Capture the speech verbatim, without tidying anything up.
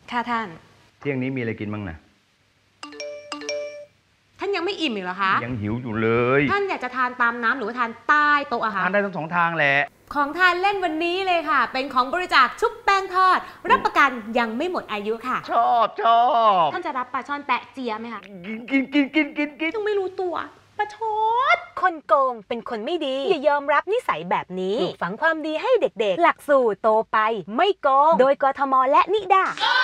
ค่ะท่านเที่ยงนี้มีอะไรกินบ้างนะท่านยังไม่อิ่มอีกเหรอคะยังหิวอยู่เลยท่านอยากจะทานตามน้ำหรือว่าทานใต้โต๊ะอาหารทานได้ทั้งสองทางแหละของทานเล่นวันนี้เลยค่ะเป็นของบริจาคชุบแป้งทอดรับประกันยังไม่หมดอายุค่ะชอบชอบท่านจะรับปลาช่อนแปะเจียไหมคะกินกินกินกินกินยังไม่รู้ตัวประชดคนโกงเป็นคนไม่ดีอย่ายอมรับนิสัยแบบนี้ฝังความดีให้เด็กๆหลักสูตรโตไปไม่โกงโดยกทมและนิดา